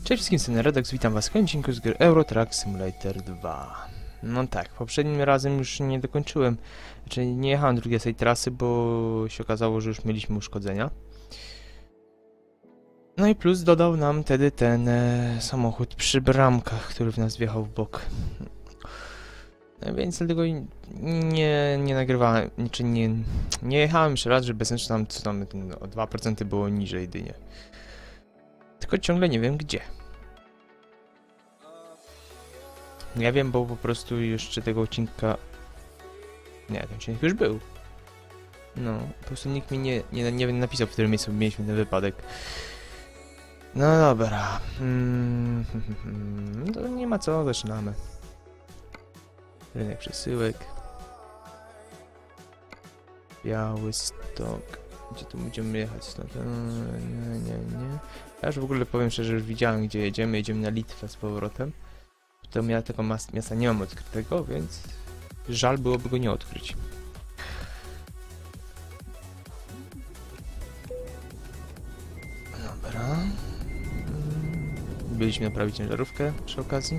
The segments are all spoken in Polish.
Cześć wszystkim, jestem Redox, witam was w kolejnym odcinku z gry Euro Truck Simulator 2. No tak, poprzednim razem już nie dokończyłem, znaczy nie jechałem drugiej z tej trasy, bo się okazało, że już mieliśmy uszkodzenia. No i plus dodał nam wtedy ten samochód przy bramkach, który w nas wjechał w bok. No więc dlatego nie nagrywałem, czy nie jechałem jeszcze raz, że bez sensu tam, co tam o 2% było niżej jedynie. Tylko ciągle nie wiem gdzie. Nie wiem, bo po prostu jeszcze tego odcinka... Nie, ten odcinek już był. No, po prostu nikt mi nie napisał, w którym miejscu mieliśmy ten wypadek. No dobra. To nie ma co, zaczynamy. Rynek przesyłek. Białystok. Gdzie tu będziemy jechać stąd? Nie. Ja już w ogóle powiem szczerze, że już widziałem, gdzie jedziemy. Jedziemy na Litwę z powrotem. To ja tego miasta nie mam odkrytego, więc żal byłoby go nie odkryć. Dobra. Byliśmy naprawić ciężarówkę przy okazji.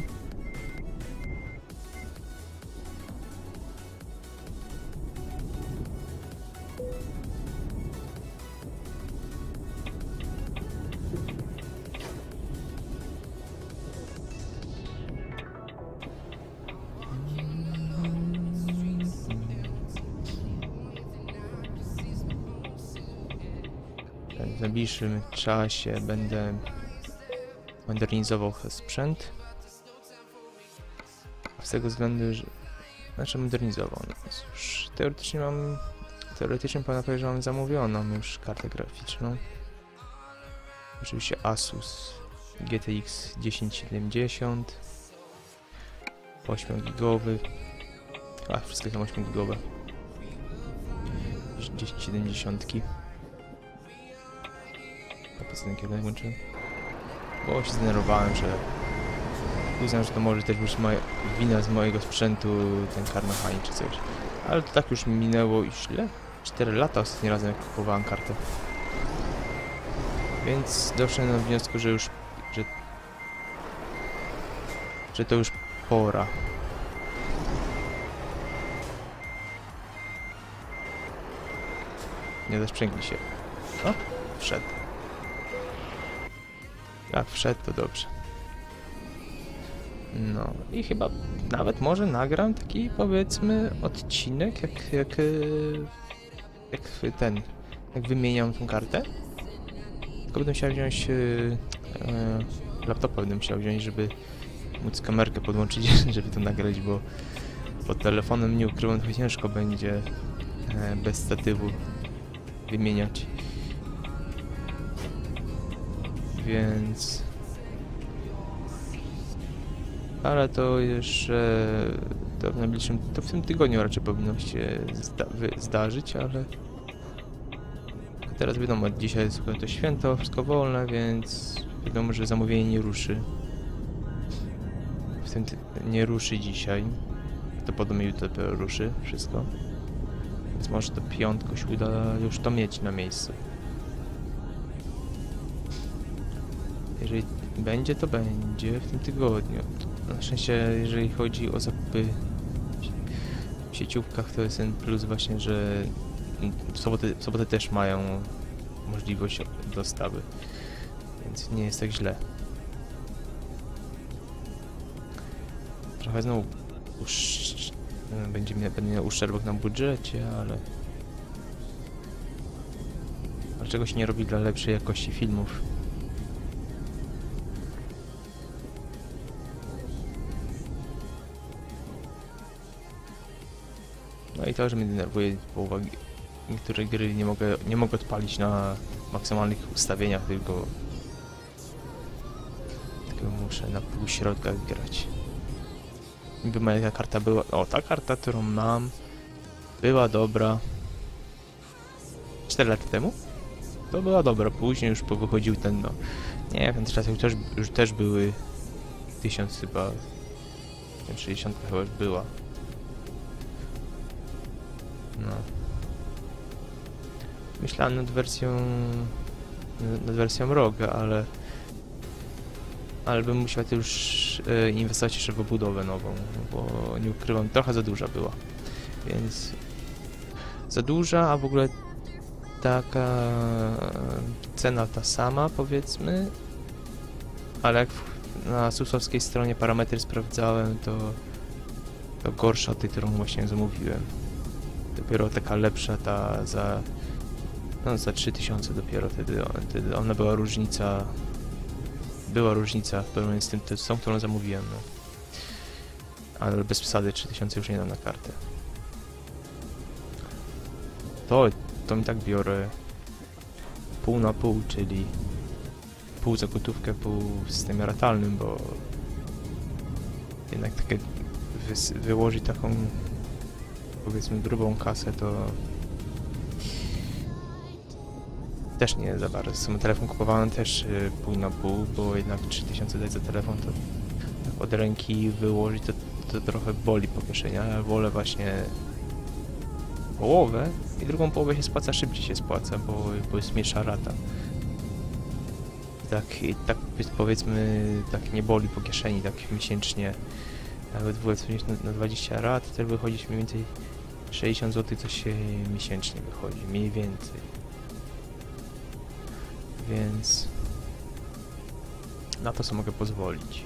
W najbliższym czasie będę modernizował sprzęt. Z tego względu, że... Znaczy modernizował. No, już teoretycznie pana powiedzieć, że mam zamówioną już kartę graficzną. Oczywiście Asus GTX 1070. 8 gigowy. A, wszystkie są 8 gigowe. 1070. Kapacitę kiedy włączyłem. Bo się zdenerwowałem, że uznam, że to może też być wina z mojego sprzętu, ten Karnachani czy coś. Ale to tak już minęło już ile? 4 lata ostatnim razem jak kupowałem kartę. Więc doszedłem do wniosku, że już... że to już pora. Nie zaszprzęgnij się. O, wszedł. Jak wszedł, to dobrze. No i chyba nawet może nagram taki, powiedzmy, odcinek, jak wymieniam tą kartę. Tylko będę musiał wziąć laptopa, będę musiał wziąć, żeby móc kamerkę podłączyć, żeby to nagrać, bo pod telefonem, nie ukrywam, trochę ciężko będzie bez statywu wymieniać. Więc... Ale to jeszcze... To w najbliższym... To w tym tygodniu raczej powinno się zdarzyć, ale... Teraz wiadomo, dzisiaj jest to święto, wszystko wolne, więc... Wiadomo, że zamówienie nie ruszy. Nie ruszy dzisiaj. To podobnie jutro ruszy wszystko. Więc może to piątko się uda już to mieć na miejscu. Jeżeli będzie, to będzie w tym tygodniu. Na szczęście, jeżeli chodzi o zakupy w sieciówkach, to jest ten plus właśnie, że w sobotę też mają możliwość dostawy. Więc nie jest tak źle. Trochę znowu będę miał uszczerbek na budżecie, ale dlaczego się nie robi dla lepszej jakości filmów? No i to, że mnie denerwuje, bo uwagi niektóre gry nie mogę odpalić na maksymalnych ustawieniach, tylko muszę na półśrodkach grać. Niby moja karta była... O, ta karta, którą mam, była dobra 4 lata temu. To była dobra, później już wychodził ten, no... Nie wiem, czasy już też były 1000 chyba... 60 chyba już była. No. Myślałem nad wersją ROG, ale ale bym musiał tu już inwestować jeszcze w budowę nową, bo nie ukrywam, trochę za duża była, więc za duża, a w ogóle taka cena ta sama, powiedzmy, ale jak na susowskiej stronie parametry sprawdzałem, to gorsza od tej, którą właśnie zamówiłem. Dopiero taka lepsza, ta za 3000 dopiero wtedy ona była różnica w porównaniu z tym, z tą, którą zamówiłem, no. Ale bez przesady 3000 już nie dam na kartę. To mi tak biorę pół na pół, czyli pół za gotówkę, pół w systemie ratalnym, bo jednak takie wyłożyć taką, powiedzmy, grubą kasę, to też nie za bardzo. Sam telefon kupowałem też pół na pół, bo jednak 3000 dać za telefon, to tak od ręki wyłożyć, to trochę boli po kieszeni, ale wolę właśnie połowę i drugą połowę się spłaca, szybciej się spłaca, bo jest mniejsza rata. Tak powiedzmy, tak nie boli po kieszeni, tak miesięcznie, nawet na 20 rat, to wychodzi mniej więcej 60 zł, co się miesięcznie wychodzi, mniej więcej. Więc na to sobie mogę pozwolić.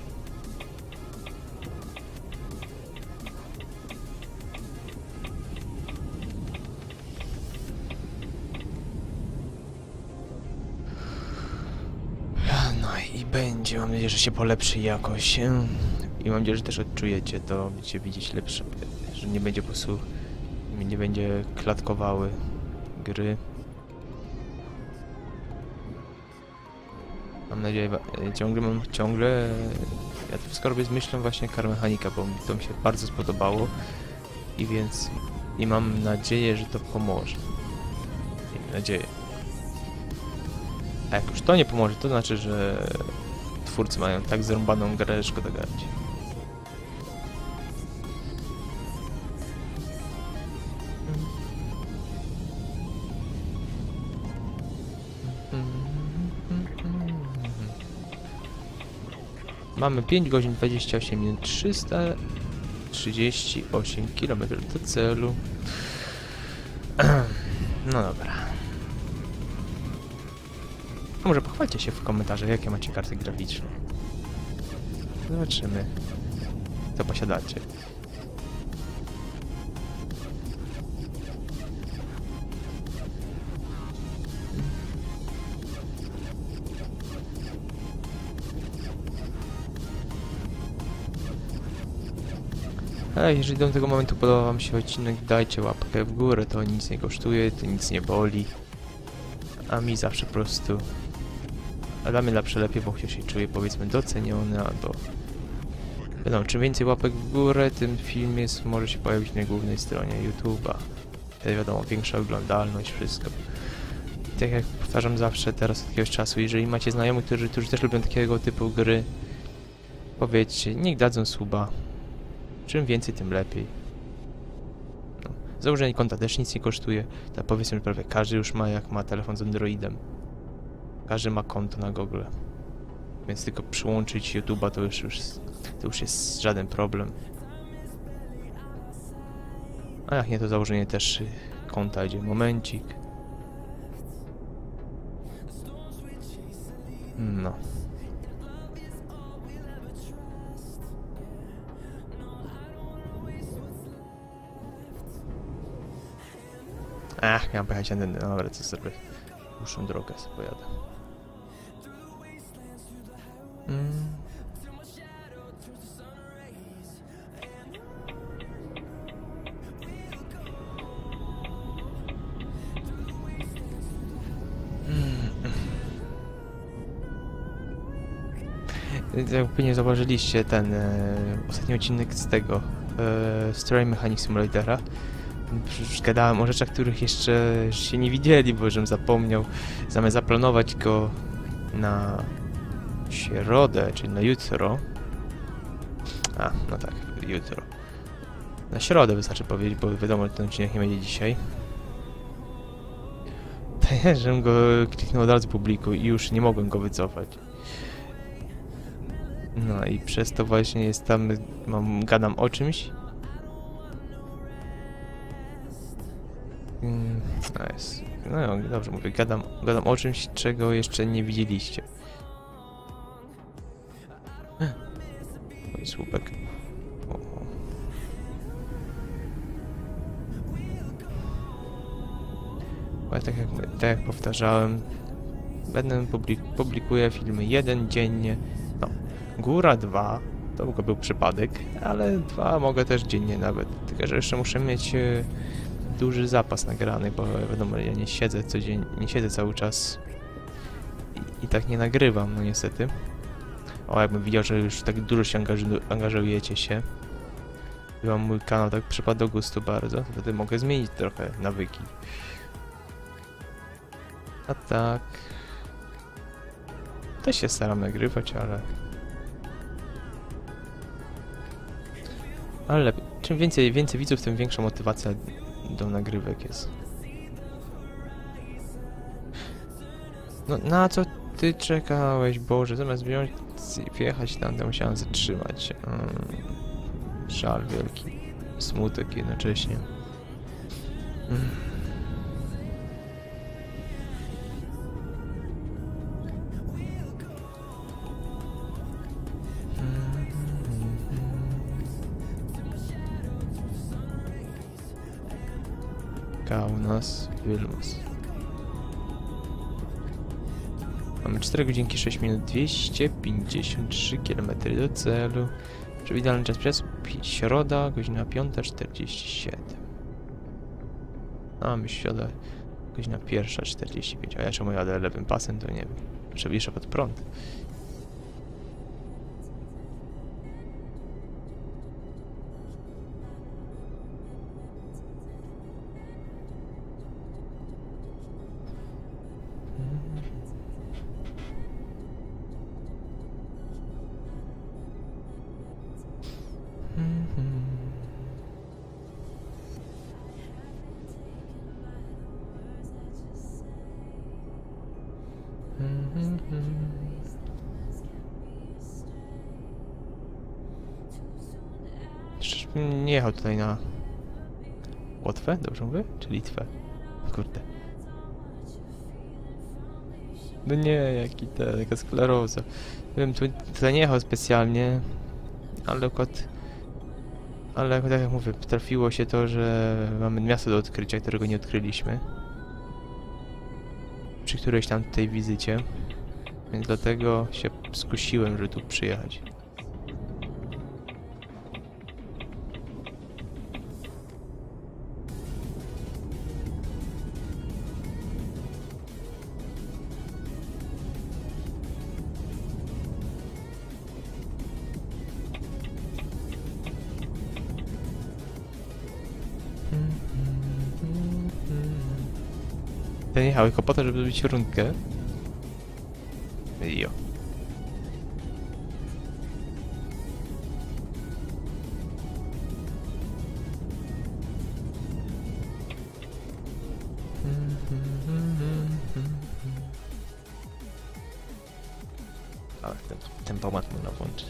No i będzie, mam nadzieję, że się polepszy jakoś. I mam nadzieję, że też odczujecie to, będziecie widzieć lepsze, że nie będzie po prostu, nie będzie klatkowały gry. Mam nadzieję, ciągle, ja to wszystko robię z myślą właśnie Car Mechanica, bo to mi się bardzo spodobało i mam nadzieję, że to pomoże. Miejmy nadzieję. A jak już to nie pomoże, to znaczy, że twórcy mają tak zrąbaną grę, że szkoda grać. Mamy 5 godzin 28 minut 338 km do celu. No dobra. A może pochwalcie się w komentarzach, jakie macie karty graficzne. Zobaczymy, co posiadacie. A jeżeli do tego momentu podoba wam się odcinek, dajcie łapkę w górę, to nic nie kosztuje, to nic nie boli. A mi zawsze po prostu... A dla mnie zawsze lepiej, bo się czuję, powiedzmy, doceniony, albo... Wiadomo, czym więcej łapek w górę, tym film może się pojawić na głównej stronie YouTube'a. Wtedy wiadomo, większa oglądalność, wszystko. I tak jak powtarzam zawsze teraz od jakiegoś czasu, jeżeli macie znajomych, którzy też lubią takiego typu gry, powiedzcie, niech dadzą suba. Czym więcej, tym lepiej. No. Założenie konta też nic nie kosztuje. Tak powiedzmy, że prawie każdy już ma, jak ma telefon z Androidem. Każdy ma konto na Google. Więc tylko przyłączyć YouTube'a to już jest żaden problem. A jak nie, to założenie też konta idzie. Momencik. No. Ach, miałem pojechać na ten, dobra, co zrobię? Dłuższą drogę sobie pojadę. Jak pewnie zauważyliście ten ostatni odcinek z tego Stray Mechanic Simulatora. Już gadałem o rzeczach, których jeszcze się nie widzieli, bo żebym zapomniał. Zamiast zaplanować go na środę, czyli na jutro. A, no tak, jutro. Na środę wystarczy powiedzieć, bo wiadomo, że ten odcinek nie będzie dzisiaj. To ja, żebym go kliknął od razu publikuj i już nie mogłem go wycofać. No i przez to właśnie jest tam, gadam o czymś. No jest. No dobrze mówię, gadam o czymś, czego jeszcze nie widzieliście. Oj, słupek. Ale tak jak powtarzałem, publikuję filmy jeden dziennie. No, góra 2, to był przypadek, ale 2 mogę też dziennie nawet. Tylko że jeszcze muszę mieć duży zapas nagrany, bo wiadomo, ja nie siedzę codziennie, nie siedzę cały czas i tak nie nagrywam, no niestety. O, jakbym widział, że już tak dużo się angażujecie się, i wam mój kanał tak przypadł do gustu bardzo, to wtedy mogę zmienić trochę nawyki. A tak... Też się staram nagrywać, ale... Ale czym więcej widzów, tym większa motywacja do nagrywek jest. No na co ty czekałeś, Boże? Zamiast wziąć i wjechać tam, to musiałem zatrzymać się. Żal wielki. Smutek jednocześnie. Kaunas, Vilnius. Mamy 4 godzinki 6 minut, 253 km do celu. Przewidywalny czas przejazdu środa, godzina 5:47. A mamy środa, godzina 1:45. A ja czemu jadę lewym pasem, to nie wiem. Przewiszę pod prąd. Nie jechał tutaj na Łotwę, dobrze mówię? Czy Litwę? Kurde. No nie, jaka skleroza. Wiem, tutaj nie jechał specjalnie, ale akurat tak jak mówię, trafiło się to, że mamy miasto do odkrycia, którego nie odkryliśmy. Przy którejś tam tej wizycie. Więc dlatego się skusiłem, żeby tu przyjechać. Ten jechał tylko po to, żeby zrobić rundkę. Jo. Ale ten tempomat można włączyć.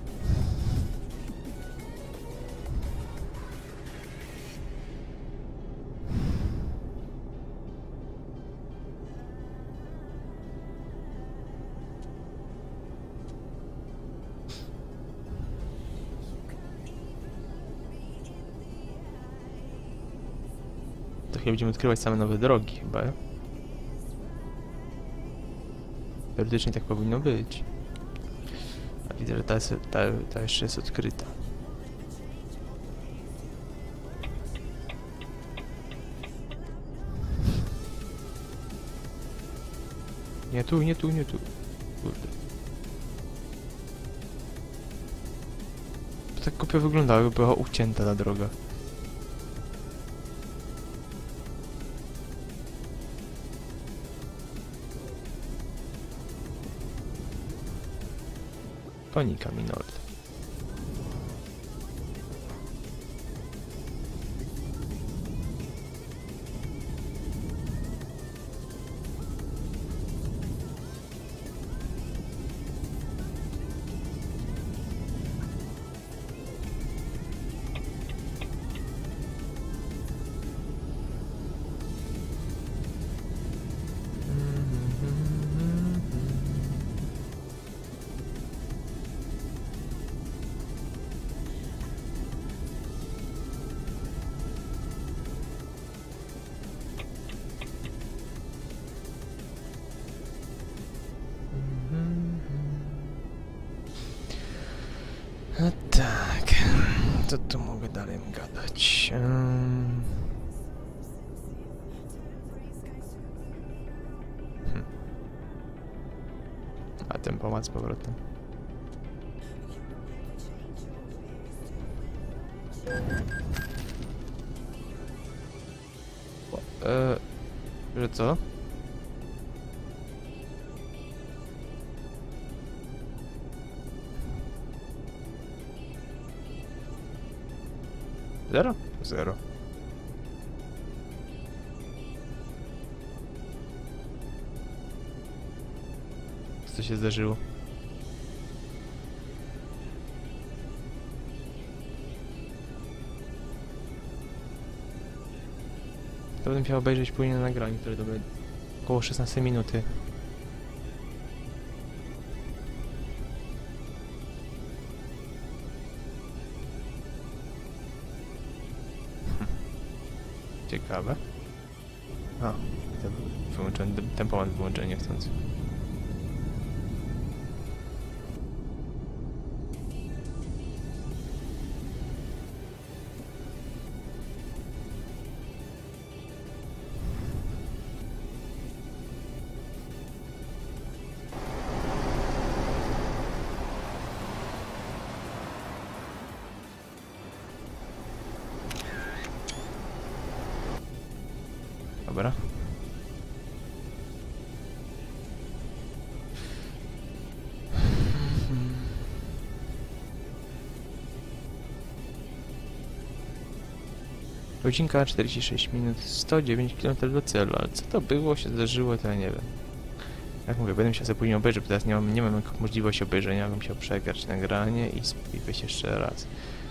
To chyba będziemy odkrywać same nowe drogi chyba. Teoretycznie tak powinno być. A widzę, że ta jeszcze jest odkryta. Nie tu, nie tu, nie tu. Kurde. To tak głupio wyglądało, jakby była ucięta ta droga. Panika Minold. to tu mogę dalej gadać? A ten pomoc z powrotem. Że co? Zero? Zero. Co się zdarzyło? To będę musiał obejrzeć później na nagraniu, które to będzie około 16 minuty. Ciekawe. A, wyłączyłem tempomat, wyłączenie niechcący. Dobra. Godzinka 46 minut, 109 km do celu, ale co to było, się zdarzyło, to ja nie wiem. Jak mówię, będę musiał sobie później obejrzeć, bo teraz nie mam możliwości obejrzenia, bym musiał przegrać nagranie i wejść jeszcze raz.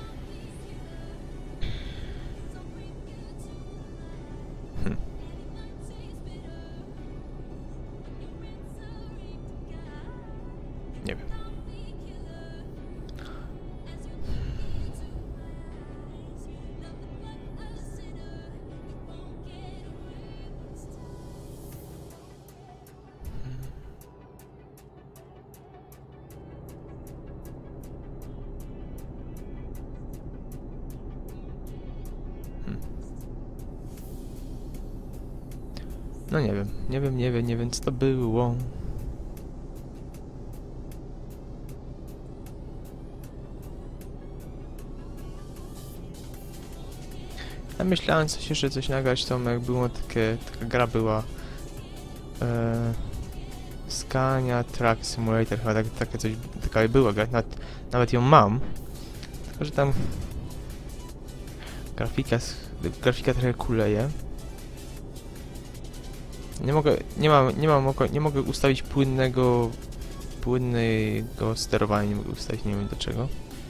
Nie wiem. No nie wiem co to było. Ja myślałem jeszcze coś nagrać, to jak było taka gra była Scania Truck Simulator, chyba taka była gra, nawet ją mam, tylko że tam grafika trochę kuleje. Nie mogę ustawić płynnego sterowania, nie mogę ustawić, nie wiem do czego.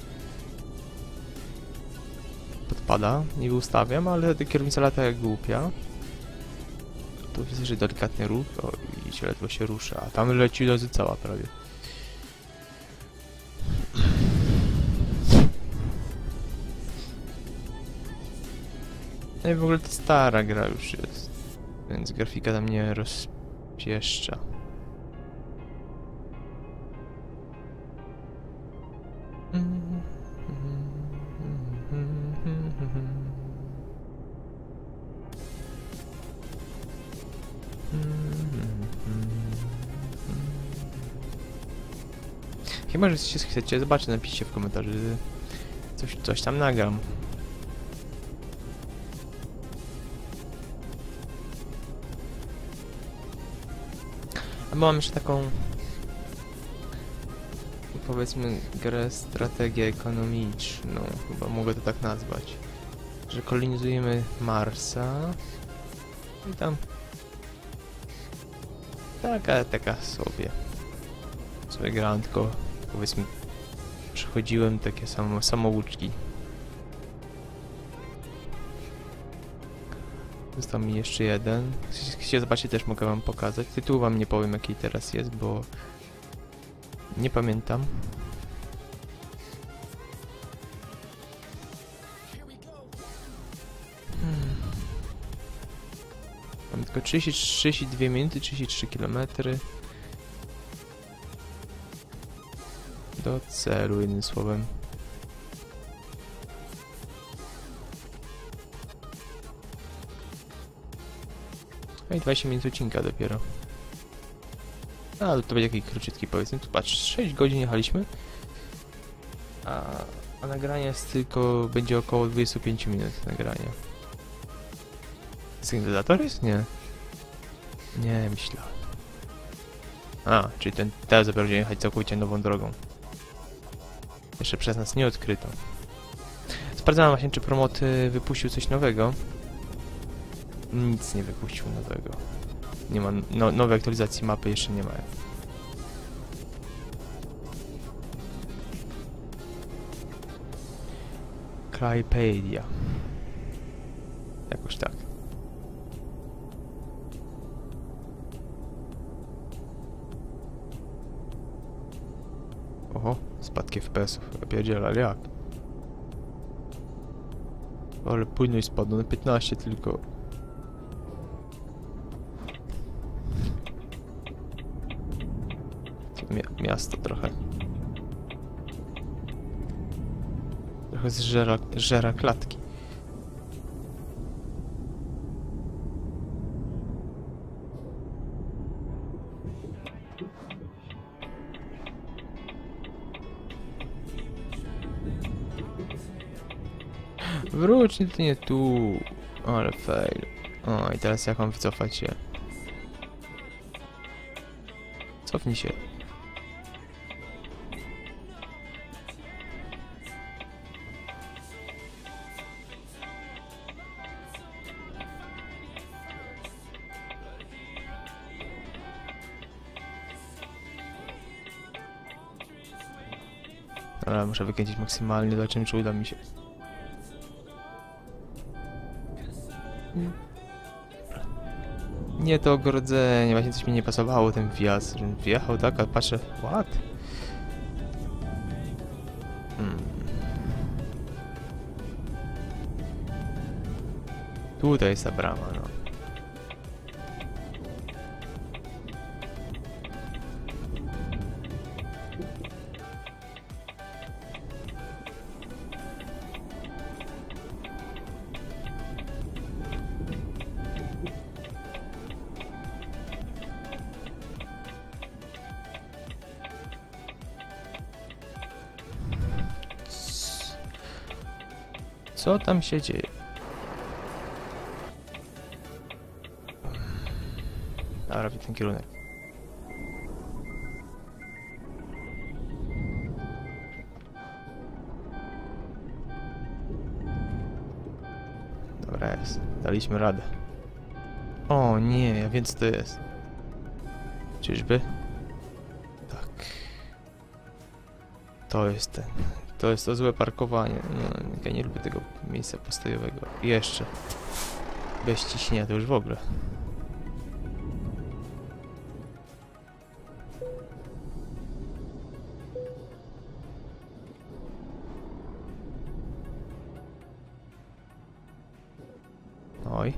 Podpada, nie ustawiam, ale kierownica lata jak głupia. Tu jest jeszcze delikatny ruch, o, i się ledwo się rusza, a tam leci do cała prawie. No i w ogóle to stara gra już jest, więc grafika tam nie rozpieszcza. Chyba, że chcecie zobaczyć, napiszcie w komentarzu, coś tam nagram. A mam jeszcze taką, powiedzmy, grę strategię ekonomiczną, chyba mogę to tak nazwać, że kolonizujemy Marsa i tam taka sobie grałem, tylko powiedzmy przechodziłem takie samouczki. Został mi jeszcze jeden. Jeśli zobaczycie, też mogę wam pokazać. Tytuł wam nie powiem, jaki teraz jest, bo nie pamiętam. Mam tylko 32 minuty, 33 km do celu, jednym słowem. No i 20 minut odcinka dopiero. A, to będzie taki króciutki, powiedzmy. Tu patrz, 6 godzin jechaliśmy. A nagranie jest tylko... będzie około 25 minut nagrania. Sygnalizator jest? Nie. Nie, myślałem. A, czyli teraz dopiero będziemy jechać całkowicie nową drogą. Jeszcze przez nas nie odkryto. Sprawdzałem właśnie, czy Promoty wypuścił coś nowego. Nic nie wypuścił nowego. Nie ma nowej aktualizacji mapy, jeszcze nie ma. Crypedia. Jakoś tak. Oho, spadki FPS-ów. Ja pierdzielę, ale jak? Ale płynność spadła na 15 tylko. Miasto trochę. Trochę zżera klatki. Wróć, ty nie tu. Ale fail. O, i teraz jak mam wycofać się? Cofnij się. Ale muszę wykręcić maksymalnie, zobaczymy, czy uda mi się. Nie to ogrodzenie, właśnie coś mi nie pasowało, ten wjazd, żebym wjechał tak, a patrzę, what? Tutaj jest ta brama, no. Co tam się dzieje? A, robię ten kierunek. Dobra jest. Daliśmy radę. O nie, ja wiem co to jest. Czyżby? Tak. To jest ten. To jest to złe parkowanie. No, ja nie lubię tego miejsca postojowego. I jeszcze. Bez ciśnienia to już w ogóle. Oj.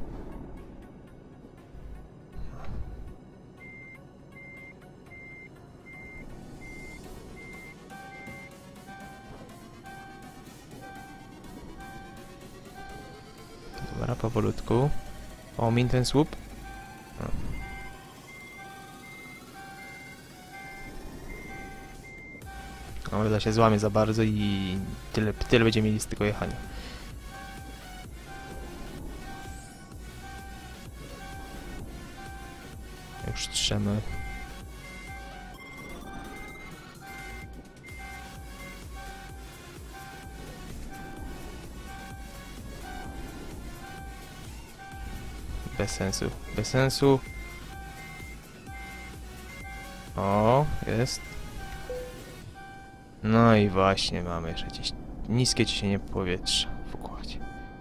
Dobra, powolutku. O, min ten słup. O, da się złamie za bardzo i tyle będziemy mieli z tego jechania. Już trzemy. Bez sensu, bez sensu. O, jest. No i właśnie mamy jeszcze gdzieś niskie ciśnienie powietrza w układzie.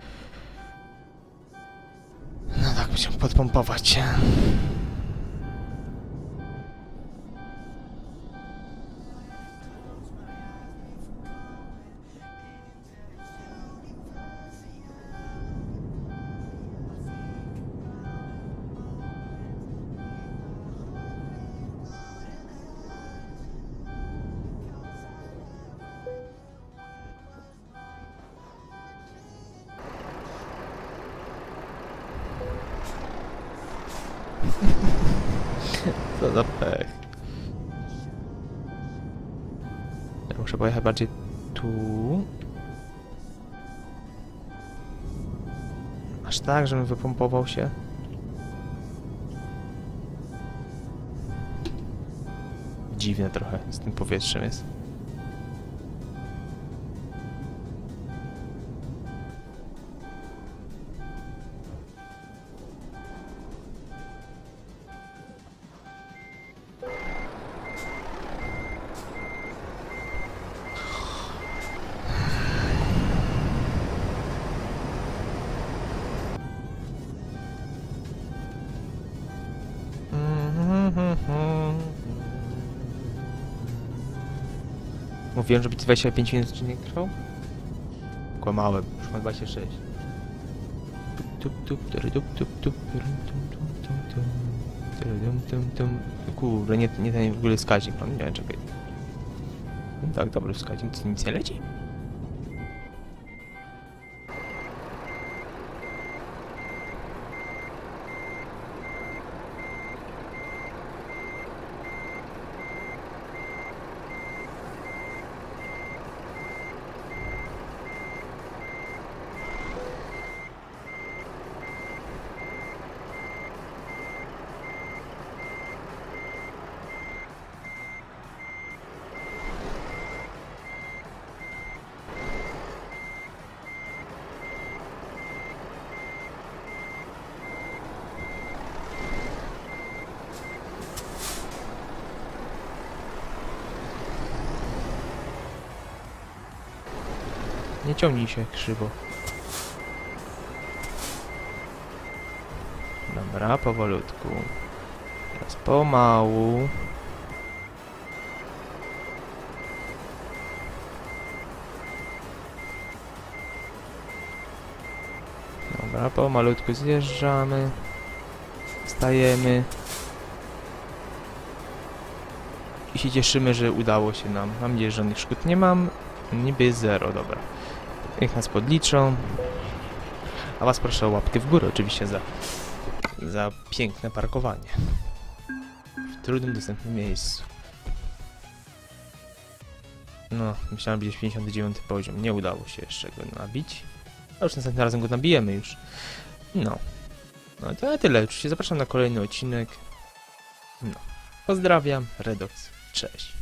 No tak, będziemy podpompować. Co za pech. Ja muszę pojechać bardziej tu. Aż tak, żebym wypompował się. Dziwne trochę z tym powietrzem jest. Mówiłem, że będzie 25 minut odcinek trwał? Kłamałem, już mam 26. Kurde, nie ten w ogóle wskaźnik mam, nie wiem, czekaj. Tak, dobry wskaźnik, to nic nie leci? Nie ciągnij się krzywo. Dobra, powolutku. Teraz pomału. Dobra, pomalutku zjeżdżamy. Wstajemy. I się cieszymy, że udało się nam. Mam nadzieję, że żadnych szkód nie mam. Niby 0, dobra. Niech nas podliczą. A was proszę o łapkę w górę oczywiście za piękne parkowanie. W trudnym, dostępnym miejscu. No, myślałem, że będzie 59 poziom. Nie udało się jeszcze go nabić. A już następnym razem go nabijemy już. No. No to na tyle. Oczywiście zapraszam na kolejny odcinek. No. Pozdrawiam. Redox. Cześć.